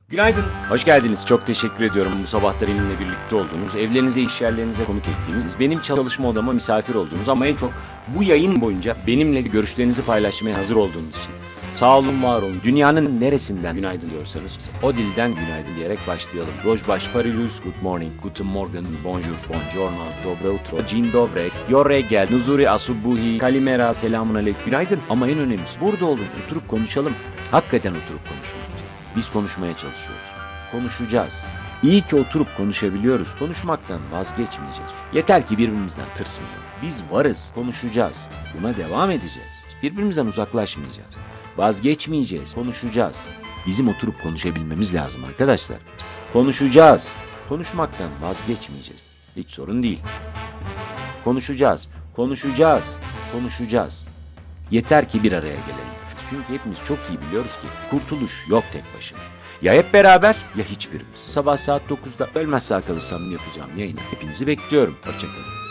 Günaydın. Hoş geldiniz. Çok teşekkür ediyorum bu sabahlar benimle birlikte olduğunuz, evlerinize, iş yerlerinize konuk ettiğiniz, benim çalışma odama misafir olduğunuz ama en çok bu yayın boyunca benimle görüşlerinizi paylaşmaya hazır olduğunuz için. Sağ olun, var olun. Dünyanın neresinden günaydın diyorsanız o dilden günaydın diyerek başlayalım. Rojbaş Parilus, good morning, guten morgen, bonjour, buongiorno, dobro utro, dzień dobry, yorregel, nuzuri asubuhi, kalimera, selamun aleyküm, günaydın. Ama en önemlisi burada olun, oturup konuşalım. Hakikaten oturup konuşmak için. Biz konuşmaya çalışıyoruz. Konuşacağız. İyi ki oturup konuşabiliyoruz. Konuşmaktan vazgeçmeyeceğiz. Yeter ki birbirimizden tırsmayalım. Biz varız, konuşacağız. Buna devam edeceğiz. Birbirimizden uzaklaşmayacağız. Vazgeçmeyeceğiz, konuşacağız. Bizim oturup konuşabilmemiz lazım arkadaşlar. Konuşacağız. Konuşmaktan vazgeçmeyeceğiz. Hiç sorun değil. Konuşacağız, konuşacağız, konuşacağız. Yeter ki bir araya gelelim. Çünkü hepimiz çok iyi biliyoruz ki kurtuluş yok tek başına. Ya hep beraber ya hiçbirimiz. Sabah saat 9'da ölmez sağ kalırsam yapacağım yayına. Hepinizi bekliyorum. Hoşçakalın.